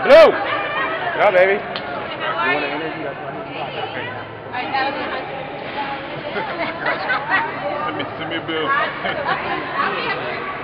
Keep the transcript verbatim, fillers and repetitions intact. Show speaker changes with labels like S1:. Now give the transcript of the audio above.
S1: Blue! Yeah, baby. You want to interview? That's why he's
S2: Send me, send me a bill.